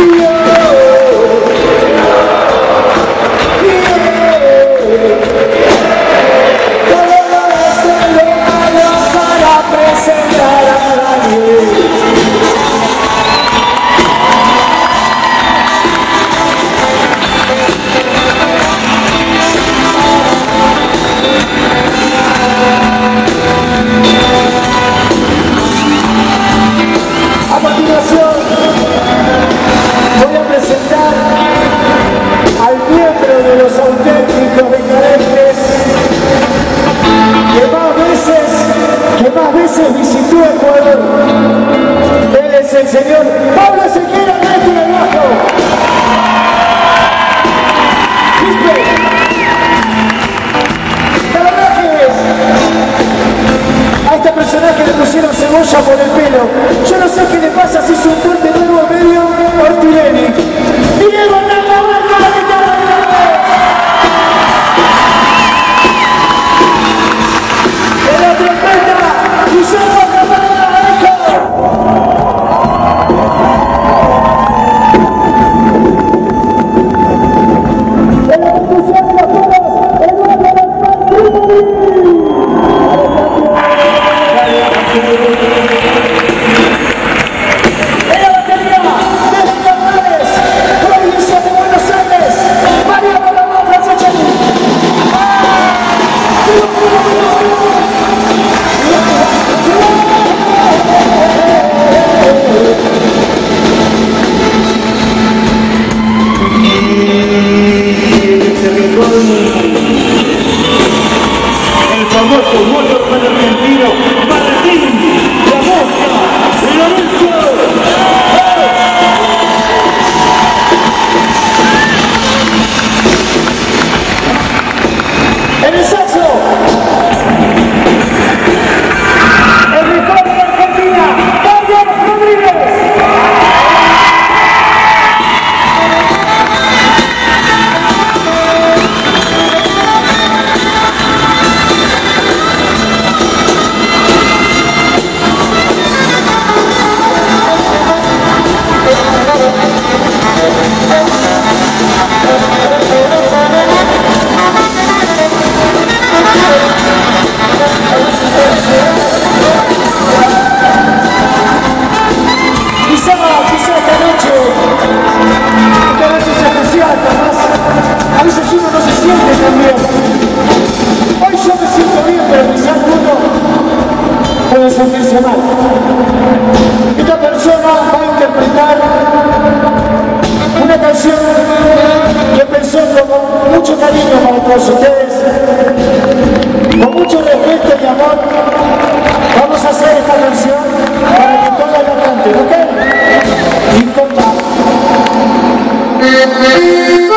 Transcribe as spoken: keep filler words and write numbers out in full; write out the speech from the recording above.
El señor Pablo Ezequiel Ernesto del bajo. ¿Viste? La verdad que a este personaje le pusieron cebolla por el pelo. Yo no sé qué le pasa si es un corte nuevo medio Ortileni. Diego Nando Marco, la guitarra de la vez. En la trompeta, Guillermo Camarena Arejo. El famoso motorman argentino Martín La Mosca Lorenzo. En el saxo, el récord de Argentina, Pablo Rodríguez. Quizá, quizá esta noche, esta noche es especial, capaz. A veces uno no se siente tan bien. Hoy yo me siento bien, pero quizá uno puede sentirse mal. Esta persona va a interpretar una canción que pensó con mucho cariño para todos ustedes, con mucho respeto y amor. Vamos a hacer esta canción para que todos la canten, ¿ok? Y compa.